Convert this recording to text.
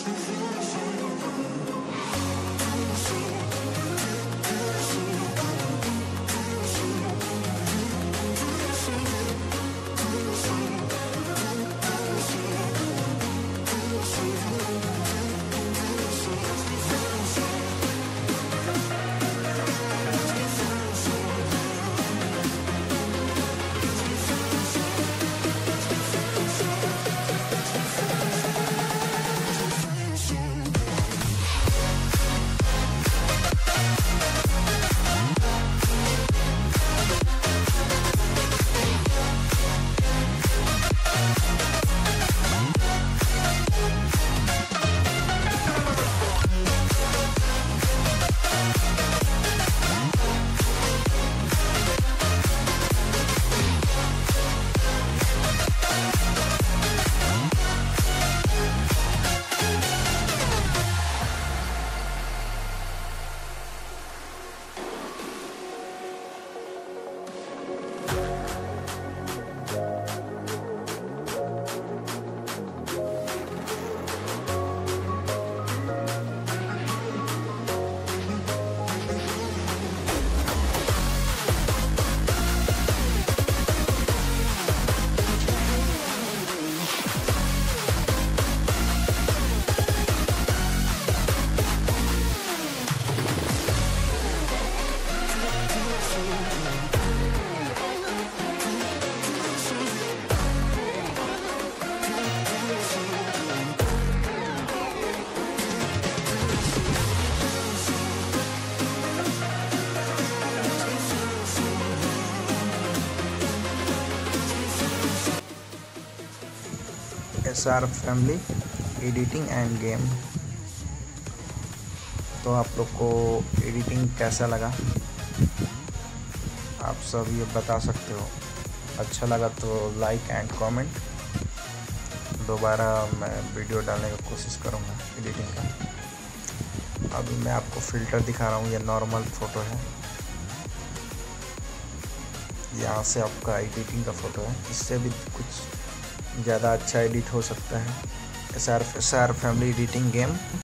SR family editing and game. तो आप लोग को एडिटिंग कैसा लगा आप सब ये बता सकते हो। अच्छा लगा तो लाइक एंड कमेंट। दोबारा मैं वीडियो डालने की कोशिश करूँगा एडिटिंग का। अभी मैं आपको फ़िल्टर दिखा रहा हूँ। ये नॉर्मल फ़ोटो है, यहाँ से आपका एडिटिंग का फ़ोटो है। इससे भी कुछ ज़्यादा अच्छा एडिट हो सकता है। SR family editing game.